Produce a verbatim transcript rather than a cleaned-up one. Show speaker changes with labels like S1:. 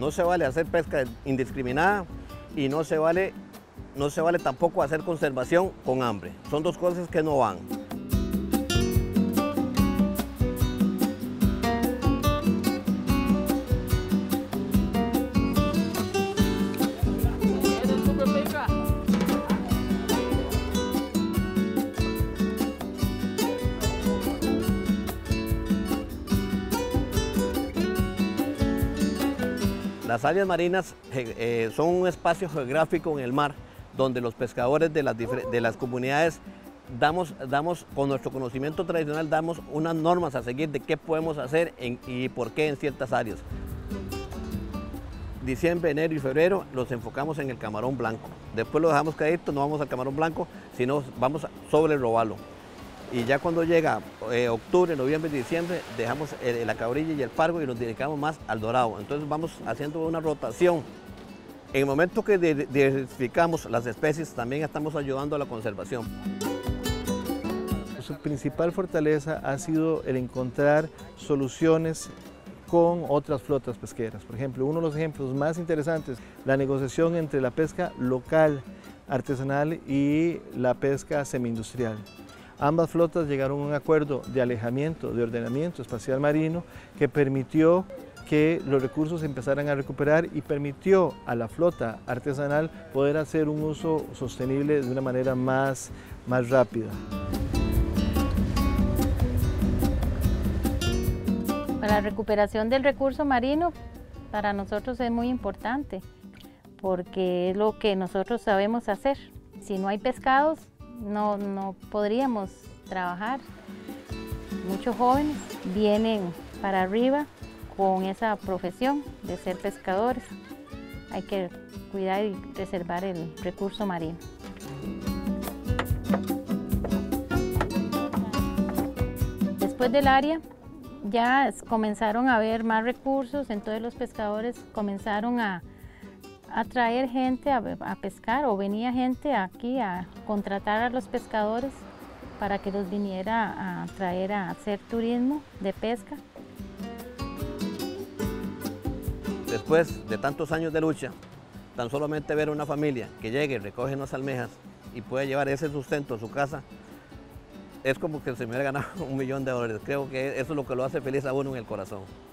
S1: No se vale hacer pesca indiscriminada y no se vale, no se vale tampoco hacer conservación con hambre. Son dos cosas que no van. Las áreas marinas eh, son un espacio geográfico en el mar donde los pescadores de las, de las comunidades damos, damos, con nuestro conocimiento tradicional, damos unas normas a seguir de qué podemos hacer en, y por qué en ciertas áreas. Diciembre, enero y febrero los enfocamos en el camarón blanco. Después lo dejamos caído, no vamos al camarón blanco, sino vamos sobre el robalo. Y ya cuando llega eh, octubre, noviembre y diciembre, dejamos eh, la cabrilla y el pargo y nos dedicamos más al dorado. Entonces vamos haciendo una rotación. En el momento que diversificamos las especies, también estamos ayudando a la conservación.
S2: Su principal fortaleza ha sido el encontrar soluciones con otras flotas pesqueras. Por ejemplo, uno de los ejemplos más interesantes, la negociación entre la pesca local, artesanal y la pesca semi-industrial. Ambas flotas llegaron a un acuerdo de alejamiento, de ordenamiento espacial marino que permitió que los recursos empezaran a recuperar y permitió a la flota artesanal poder hacer un uso sostenible de una manera más, más rápida.
S3: La recuperación del recurso marino para nosotros es muy importante porque es lo que nosotros sabemos hacer. Si no hay pescados, no, no podríamos trabajar. Muchos jóvenes vienen para arriba con esa profesión de ser pescadores. Hay que cuidar y preservar el recurso marino. Después del área ya comenzaron a haber más recursos, entonces los pescadores comenzaron a, a traer gente a, a pescar, o venía gente aquí a contratar a los pescadores para que los viniera a traer a hacer turismo de pesca.
S1: Después de tantos años de lucha, tan solamente ver una familia que llegue, recoge unas almejas y puede llevar ese sustento a su casa, es como que se me hubiera ganado un millón de dólares. Creo que eso es lo que lo hace feliz a uno en el corazón.